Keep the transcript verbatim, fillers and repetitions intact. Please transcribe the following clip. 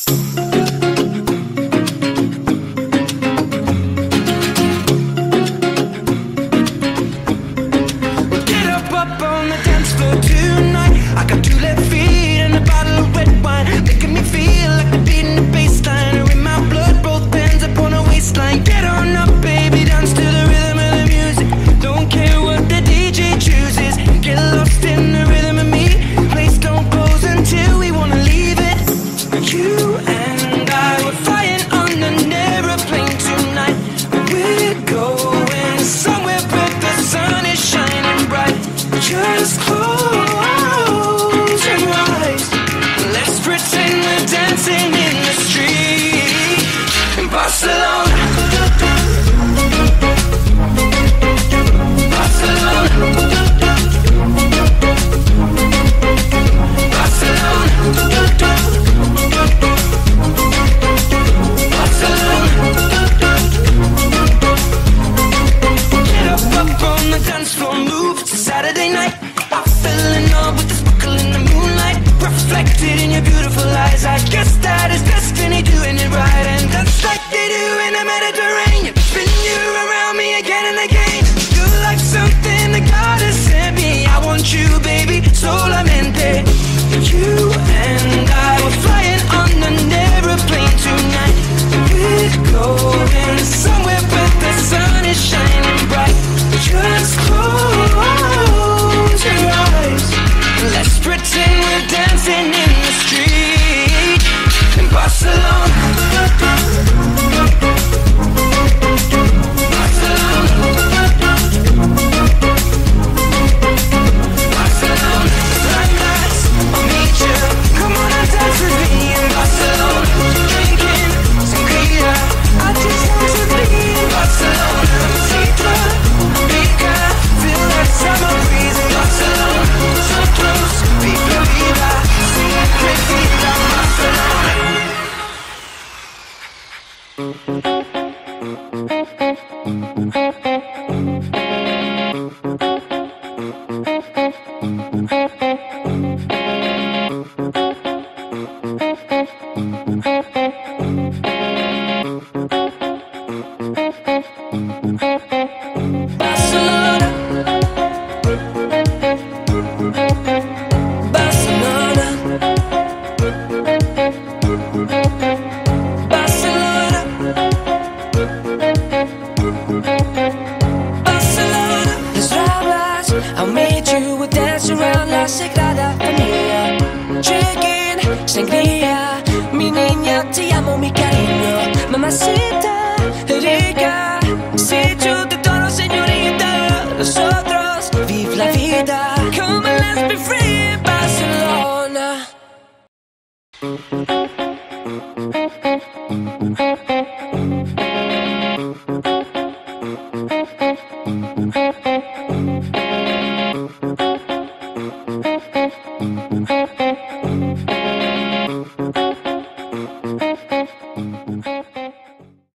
Just close your eyes. Let's pretend we're dancing in the street in Barcelona. Barcelona. Barcelona. Barcelona. Get up, up on the dance floor, move. It's a Saturday night. I fell in love with the sparkle in the moonlight, reflected in your beautiful eyes. I guess that is destiny doing it right, and that's like they do in the Mediterranean. Spin you around me again and again. You're like something that God has sent me. I want you, baby, solamente. You and I were flying on an aeroplane tonight. We're going somewhere where the sun is shining bright. Just close your eyes. Let's pretend we're dancing in the street in Barcelona. Mamacita rica, si yo te tono, señorita, nosotros vive la vida. Come on, let's be free in Barcelona.